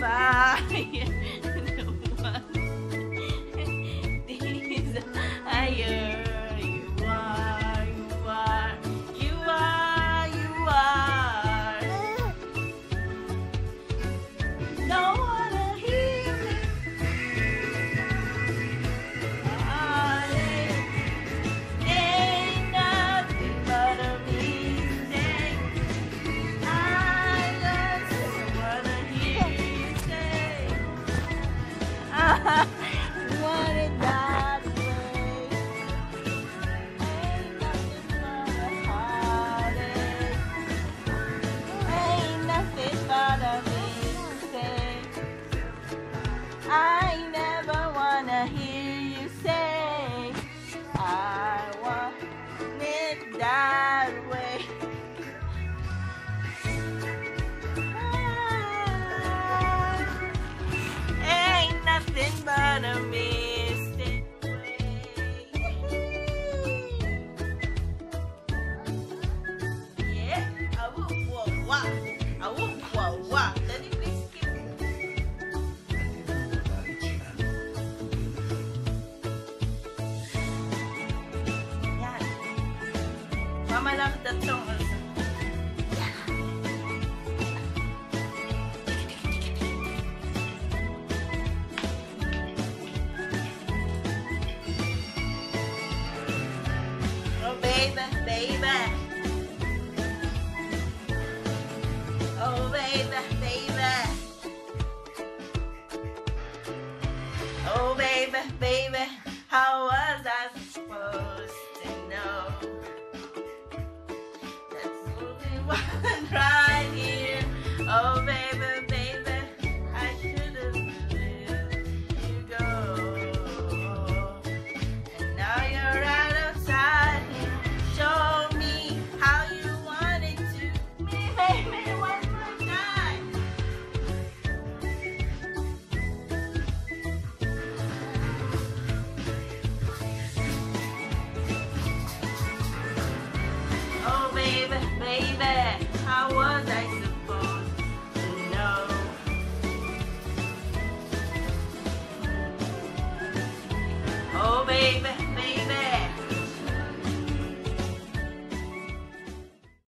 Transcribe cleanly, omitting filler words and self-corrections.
fire. Desire. You are, you are, you are, you are. Don't wanna hear me. Ain't nothing but a mistake. I just wanna hear you say, I want it that way. Ain't nothing but a heartache. Ain't nothing but a mistake. I never wanna hear you say, I want it that way. Ain't nothing but a mistake. Yeah, I will wah. I will wah. Let it please skip. Yan. Mama loves that song also. Oh baby, baby. Oh baby, baby. Oh baby, baby. How was I supposed to know? That's only one right here. Oh baby, baby. I should have let you go. And now you're right outside here. Show me how you want it to be. Baby, one more time. Oh baby, baby.